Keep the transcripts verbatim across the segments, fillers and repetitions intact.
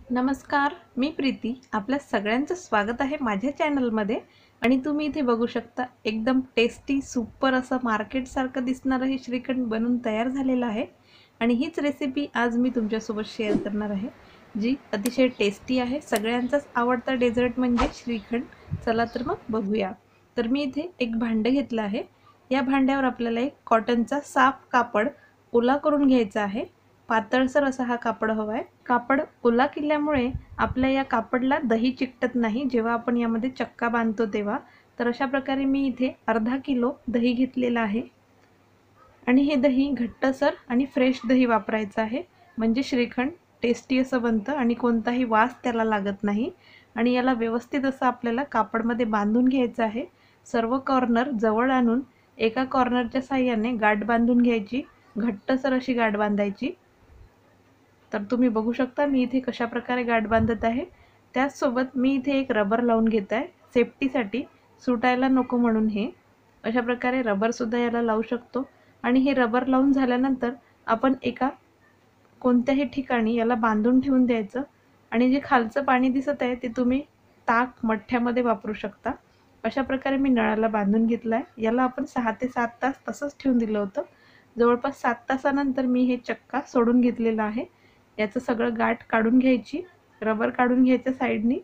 नमस्कार, मी प्रीती. आपल्या सगळ्यांचं स्वागत आहे माझ्या चॅनलमध्ये. आणि तुम्ही इथे बघू शकता एकदम टेस्टी सुपर असं मार्केटसारखं दिसणारं हे श्रीखंड बनून तयार झालेलं आहे. आणि हीच रेसिपी आज मी तुमच्यासोबत शेअर करणार आहे, जी अतिशय टेस्टी आहे. सगळ्यांचाच आवडता डेझर्ट म्हणजे श्रीखंड. चला तर मग बघूया. तर मी इथे एक भांडं घेतलं आहे. या भांड्यावर आपल्याला एक कॉटनचा साफ कापड ओला करून घ्यायचा आहे. पातळसर असा हा कापड हवा आहे. कापड ओला केल्यामुळे आपल्या या कापडला दही चिकटत नाही जेव्हा आपण यामध्ये चक्का बांधतो तेव्हा. तर अशा प्रकारे मी इथे अर्धा किलो दही घेतलेला आहे. आणि हे दही घट्टसर आणि फ्रेश दही वापरायचं आहे, म्हणजे श्रीखंड टेस्टी असं बनतं आणि कोणताही वास त्याला लागत नाही. आणि याला व्यवस्थित असं आपल्याला कापडमध्ये बांधून घ्यायचं आहे. सर्व कॉर्नर जवळ आणून एका कॉर्नरच्या साहाय्याने गाठ बांधून घ्यायची, घट्टसर अशी गाठ बांधायची. तर तुम्ही बघू शकता मी इथे कशा प्रकारे गाठ बांधत आहे. त्याचसोबत मी इथे एक रबर लावून घेत आहे सेफ्टीसाठी, सुटायला नको म्हणून. हे अशा प्रकारे रबरसुद्धा याला लावू शकतो. आणि हे रबर लावून झाल्यानंतर आपण एका कोणत्याही ठिकाणी याला बांधून ठेवून द्यायचं. आणि जे खालचं पाणी दिसत आहे ते तुम्ही ताक मठ्ठ्यामध्ये वापरू शकता. अशा प्रकारे मी नळाला बांधून घेतलं आहे. याला आपण सहा ते सात तास तसंच ठेवून दिलं होतं. जवळपास सात तासानंतर मी हे चक्का सोडून घेतलेला आहे. याचं सगळं गाठ काढून घ्यायची, रबर काढून घ्यायचं साईडनी.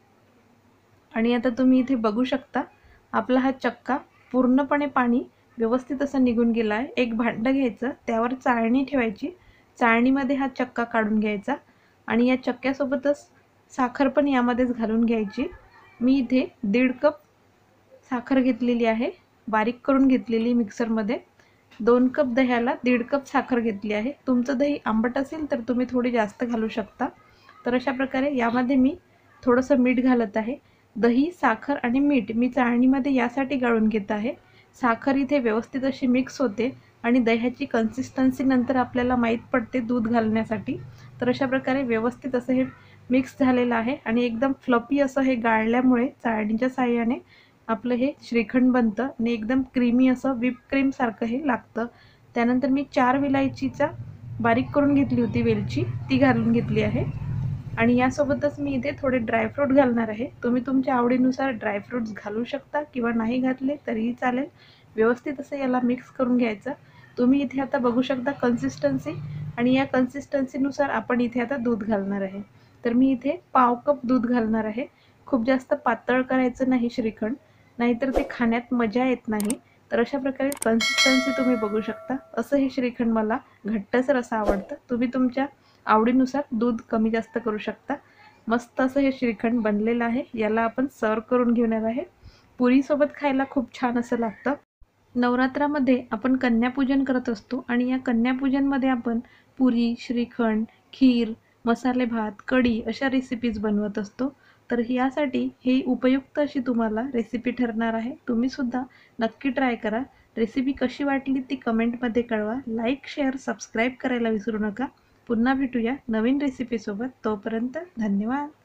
आणि आता तुम्ही इथे बघू शकता आपला हा चक्का पूर्णपणे पाणी व्यवस्थित असं निघून गेला आहे. एक भांडं घ्यायचं, त्यावर चाळणी ठेवायची, चाळणीमध्ये हा चक्का काढून घ्यायचा. आणि या चक्क्यासोबतच साखर पण यामध्येच घालून घ्यायची. मी इथे दीड कप साखर घेतलेली आहे, बारीक करून घेतलेली मिक्सरमध्ये. दोन कप दह्याला दीड कप साखर घेतली आहे. तुमचं दही आंबट असेल तर तुम्ही थोडी जास्त घालू शकता. तर अशा प्रकारे यामध्ये मी थोडंसं मीठ घालत आहे. दही, साखर आणि मीठ मी चाळणीमध्ये यासाठी गाळून घेत आहे. साखर इथे व्यवस्थित अशी मिक्स होते आणि दह्याची कन्सिस्टन्सी नंतर आपल्याला माहीत पडते दूध घालण्यासाठी. तर अशा प्रकारे व्यवस्थित असं हे मिक्स झालेलं आहे आणि एकदम फ्लफी असं हे गाळल्यामुळे चाळणीच्या साहाय्याने आपलं हे श्रीखंड बनतं आणि एकदम क्रीमी असं व्हिप क्रीमसारखं हे लागतं. त्यानंतर मी चार विलायचीचा बारीक करून घेतली होती वेलची, ती घालून घेतली आहे. आणि यासोबतच मी इथे थोडे ड्रायफ्रूट घालणार आहे. तुम्ही तुमच्या आवडीनुसार ड्रायफ्रूट्स घालू शकता किंवा नाही घातले तरीही चालेल. व्यवस्थित असं याला मिक्स करून घ्यायचं. तुम्ही इथे आता बघू शकता कन्सिस्टन्सी, आणि या कन्सिस्टन्सीनुसार आपण इथे आता दूध घालणार आहे. तर मी इथे पाव कप दूध घालणार आहे. खूप जास्त पातळ करायचं नाही श्रीखंड, नाहीतर ते खाण्यात मजा येत नाही. तर अशा प्रकारे कन्सिस्टन्सी तुम्ही बघू शकता. असं हे श्रीखंड मला घट्टसर असं आवडतं. तुम्ही तुमच्या आवडीनुसार दूध कमी जास्त करू शकता. मस्त असं हे श्रीखंड बनलेलं आहे. याला आपण सर्व करून घेणार आहे. पुरीसोबत खायला खूप छान असं लागतं. नवरात्रामध्ये आपण कन्यापूजन करत असतो आणि या कन्यापूजनमध्ये आपण पुरी, श्रीखंड, खीर, मसाले भात, कढी अशा रेसिपीज बनवत असतो. तर यासाठी ही उपयुक्त अशी तुम्हाला रेसिपी ठरणार आहे. तुम्हीसुद्धा नक्की ट्राय करा. रेसिपी कशी वाटली ती कमेंटमध्ये कळवा. लाईक, शेअर, सबस्क्राईब करायला विसरू नका. पुन्हा भेटूया नवीन रेसिपीसोबत. तोपर्यंत धन्यवाद.